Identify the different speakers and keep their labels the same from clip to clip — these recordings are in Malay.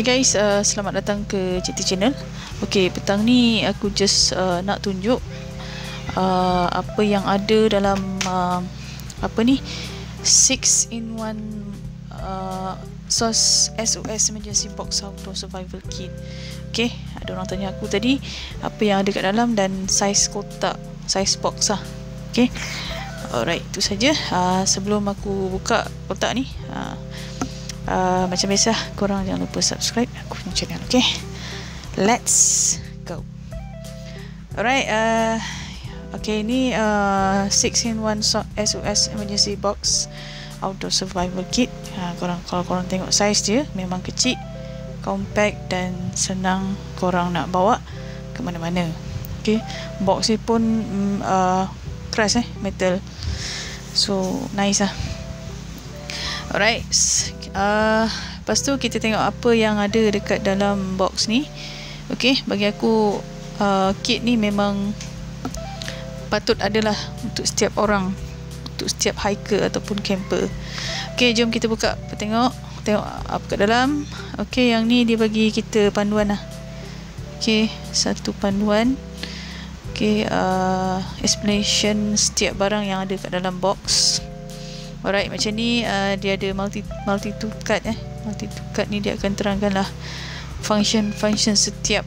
Speaker 1: Hi guys, selamat datang ke JT Channel. Okay, petang ni aku just nak tunjuk apa yang ada dalam 6-in-1 SOS Emergency Box Outdoor Survival Kit. Okay, ada orang tanya aku tadi apa yang ada kat dalam dan saiz kotak, saiz box lah. Okay, alright, itu saja. Sebelum aku buka kotak ni, macam biasa, korang jangan lupa subscribe aku punya channel. Okay, let's go. Alright, okay, ni 6-in-1 SOS Emergency Box Outdoor Survival Kit. Kalau korang tengok saiz dia memang kecil, compact dan senang korang nak bawa ke mana-mana. Okay, box ni pun keras, metal, so nice lah. Alright, lepas tu kita tengok apa yang ada dekat dalam box ni. Okay, bagi aku kit ni memang patut adalah untuk setiap orang, untuk setiap hiker ataupun camper. Okay, jom kita buka, tengok apa kat dalam. Okay, yang ni dia bagi kita panduan lah. Okay, satu panduan. Okay, explanation setiap barang yang ada kat dalam box. Alright, macam ni dia ada multi-tool card. Multi-tool card ni dia akan terangkan lah function setiap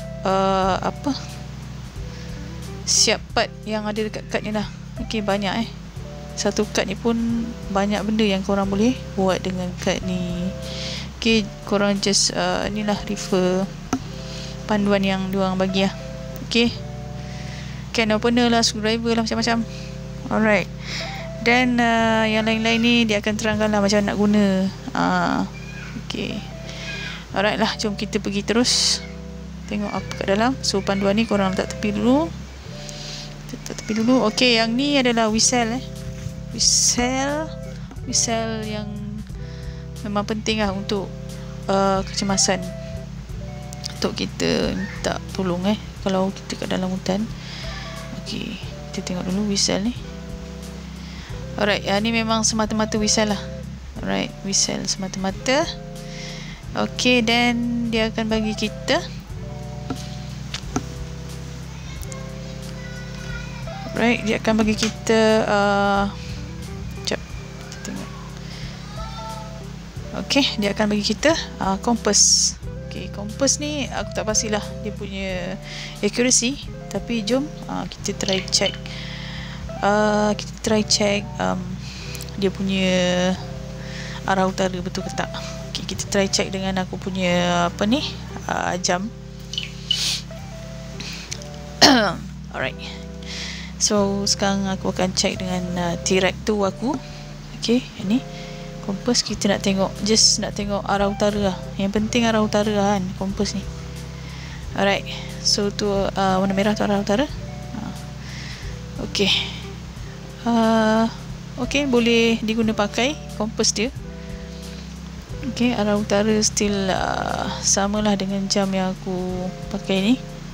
Speaker 1: siap part yang ada dekat card ni lah. Okay, banyak satu card ni pun banyak benda yang korang boleh buat dengan card ni. Okay, korang just ni lah refer panduan yang diorang bagi lah. Okay, can opener lah, screwdriver lah, macam-macam. Alright, dan yang lain-lain ni dia akan terangkan lah macam nak guna. Okay, alright lah, jom kita pergi terus tengok apa kat dalam. So panduan ni korang letak tepi dulu. Okay, yang ni adalah whistle. Whistle yang memang penting lah untuk kecemasan, untuk kita minta tolong kalau kita kat dalam hutan. Okay, kita tengok dulu whistle ni. Alright, ni memang semata-mata whistle lah. Alright, whistle semata-mata. Okay, dan dia akan bagi kita dia akan bagi kita sekejap, kita tengok. Okay, dia akan bagi kita kompas. Okay, kompas ni aku tak pastilah dia punya accuracy, tapi jom kita try check. Dia punya arah utara betul ke tak. Okay, kita try check dengan aku punya jam. Alright, so sekarang aku akan check dengan T-Rex tu aku. Okay, ni kompas kita nak tengok, just nak tengok arah utara lah. Yang penting arah utara lah kan, kompas ni. Alright, so tu warna merah tu arah utara. Okay, okay, boleh diguna pakai kompas dia. Okay, arah utara still samalah dengan jam yang aku pakai ni.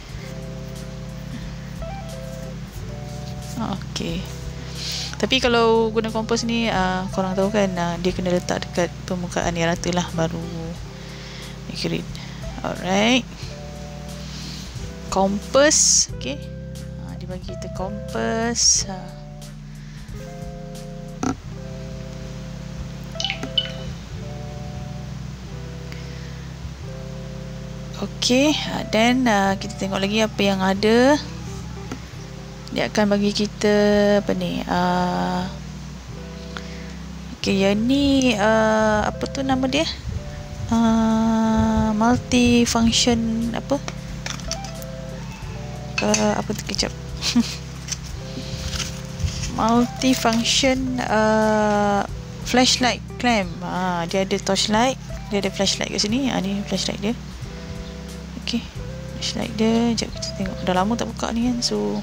Speaker 1: Okay, tapi kalau guna kompas ni korang tahu kan, dia kena letak dekat permukaan yang rata lah baru accurate. Alright, kompas. Okay, dia bagi kita kompas. Okay, dan kita tengok lagi apa yang ada. Dia akan bagi kita apa ni, okay, yang ni apa tu nama dia, multi-function apa tu, kejap. Multi-function flashlight clamp. Dia ada torchlight, dia ada flashlight kat sini. Ni flashlight dia. Okay, flashlight dia. Sekejap kita tengok, dah lama tak buka ni kan, so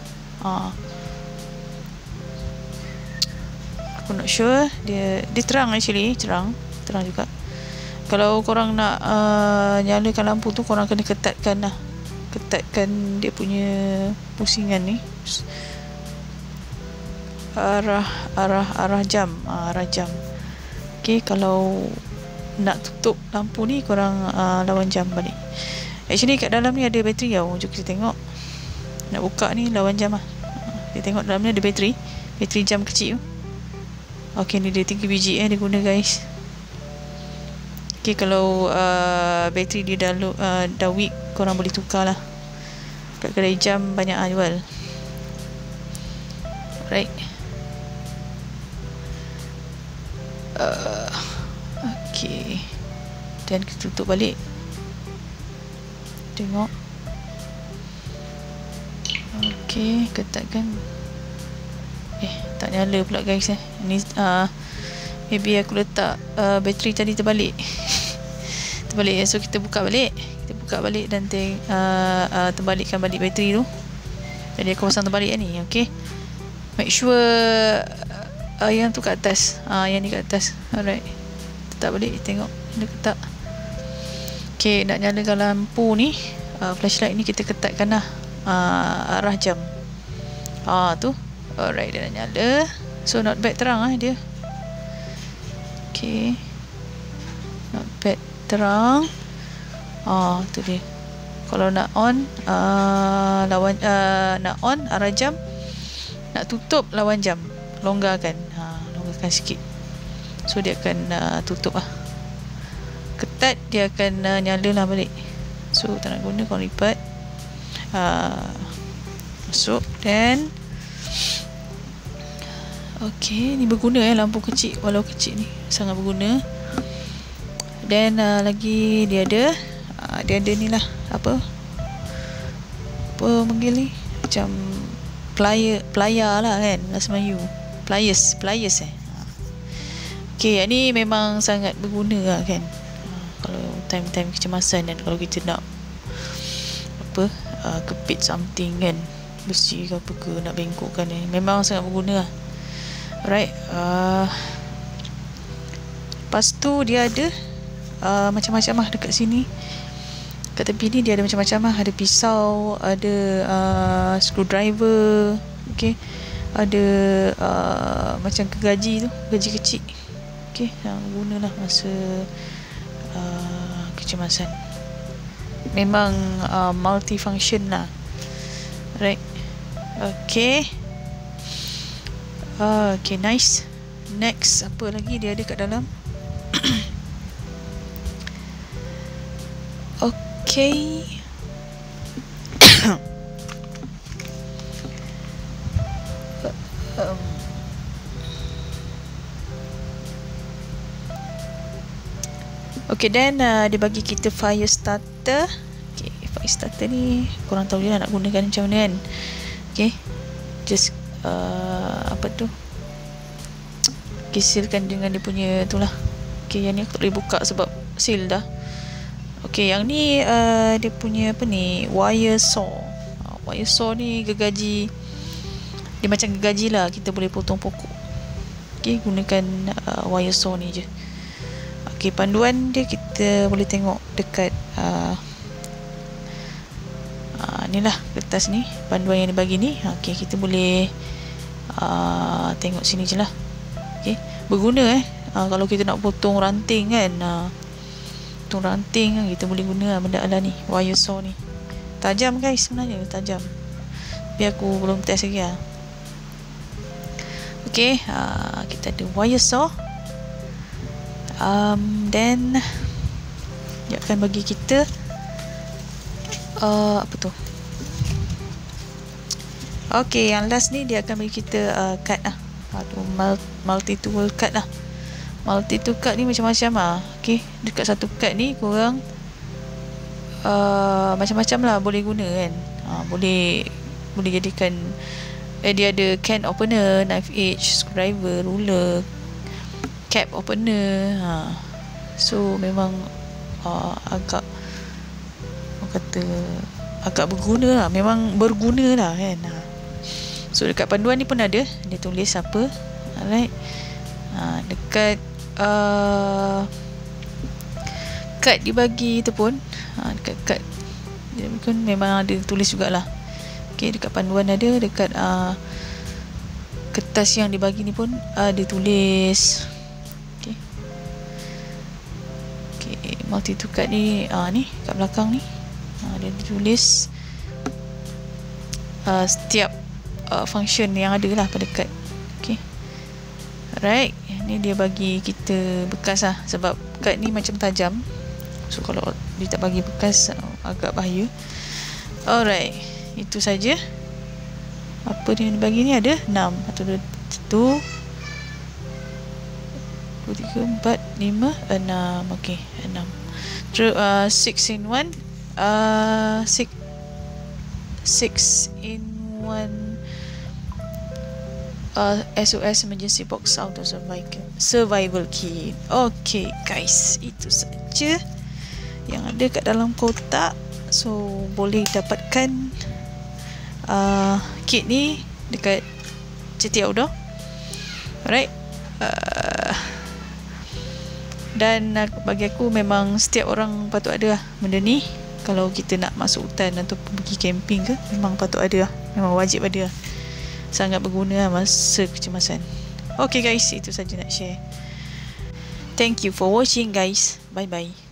Speaker 1: aku not sure. Dia terang, actually terang juga. Kalau korang nak nyalakan lampu tu, korang kena ketatkan dia punya pusingan ni, arah jam. Okay, kalau nak tutup lampu ni korang lawan jam balik. Actually kat dalam ni ada bateri tau. Jom kita tengok. Nak buka ni lawan jam lah. Kita tengok dalam ni ada bateri jam kecil tu. Ok, ni dia 3 biji dia guna guys. Ok, kalau bateri dia dah weak, korang boleh tukar lah. Kat kedai jam banyak jual. Right. Ok, dan kita tutup balik. Tengok. Ok, ketatkan. Tak nyala pula guys. Ni maybe aku letak bateri tadi terbalik. Terbalik. So kita buka balik. Dan terbalikkan balik bateri tu. Jadi aku pasang terbalik ni. Ok, make sure yang tu kat atas. Yang ni kat atas. Alright, letak balik. Tengok dia ketak. Ok, nak nyalakan lampu ni, flashlight ni kita ketatkan lah arah jam. Tu. Alright, dia dah nyala. So not bad, terang dia. Ok, not bad, terang. Tu dia. Kalau nak on nak on arah jam, nak tutup lawan jam, longgarkan sikit. So dia akan tutup lah. Ketat, dia akan nyala lah balik. So tak nak guna, kau lipat, masuk. Dan ok, ni berguna lampu kecil. Walau kecil ni sangat berguna. Dan lagi dia ada ni lah, apa panggil ni, macam plier lah kan, bahasa Melayu, pliers ok, yang ni memang sangat berguna lah kan. Kalau time-time kecemasan, dan kalau kita nak kepit something kan, besi ke apa ke, nak bengkokkan ni, memang sangat berguna lah. Alright. Lepas tu dia ada macam-macam lah dekat sini. Kat tepi ni dia ada macam-macam lah. Ada pisau, ada screwdriver. Okay, ada macam gergaji tu, gergaji kecil. Okay, yang gunalah masa kecemasan. Memang multifunction lah. Right. Okay. Okay, nice. Next, apa lagi dia ada kat dalam? Okay. Okay, then dia bagi kita fire starter. Okay, fire starter ni korang tahu je lah nak gunakan macam mana kan. Okay, just apa tu, okay, sealkan dengan dia punya tu lah. Okay, yang ni aku tak boleh buka sebab seal dah. Okay, yang ni dia punya apa ni, wire saw. Wire saw ni gergaji, dia macam gergaji lah, kita boleh potong pokok. Okay, gunakan wire saw ni je. Okay, panduan dia kita boleh tengok dekat ni lah, kertas ni, panduan yang dibagi ni. Okay, kita boleh tengok sini je lah. Okay, berguna kalau kita nak potong ranting kan, potong ranting kan, kita boleh guna benda ala ni, wire saw ni. Tajam guys, sebenarnya tajam, tapi aku belum test lagi lah. Okay, kita ada wire saw. Then dia akan bagi kita apa tu, okay, yang last ni dia akan bagi kita card lah, multi tool card lah. Multi tool card ni macam-macam lah. Okay, dekat satu card ni korang macam-macam lah boleh guna kan. Boleh jadikan dia ada can opener, knife edge, screwdriver, ruler, cap opener. So memang agak berguna lah, memang berguna lah kan. So dekat panduan ni pun ada, dia tulis apa. Alright. Dekat kad dibagi tu pun, dekat kad dia pun memang ada tulis jugalah. Okay, dekat panduan ada, dekat kertas yang dibagi ni pun ada tulis. Okay. multi to card ni, ni kat belakang ni, dia tulis setiap function yang ada lah pada kad. Okay, alright, ni dia bagi kita bekas lah, sebab kad ni macam tajam, so kalau dia tak bagi bekas agak bahaya. Alright, itu saja. Apa dia bagi ni, ada 6 atau 1 2 3 4 5 6. okey, 6. Terus 6 in 1, 6 in 1 SOS emergency box auto survival kit. Okay guys, itu saja yang ada kat dalam kotak. So boleh dapatkan kit ni dekat CT Outdoor. Alright, dan bagi aku memang setiap orang patut ada lah benda ni. Kalau kita nak masuk hutan atau pergi camping ke, memang patut ada lah, memang wajib ada lah. Sangat berguna lah masa kecemasan. Okay guys, itu saja nak share. Thank you for watching guys. Bye bye.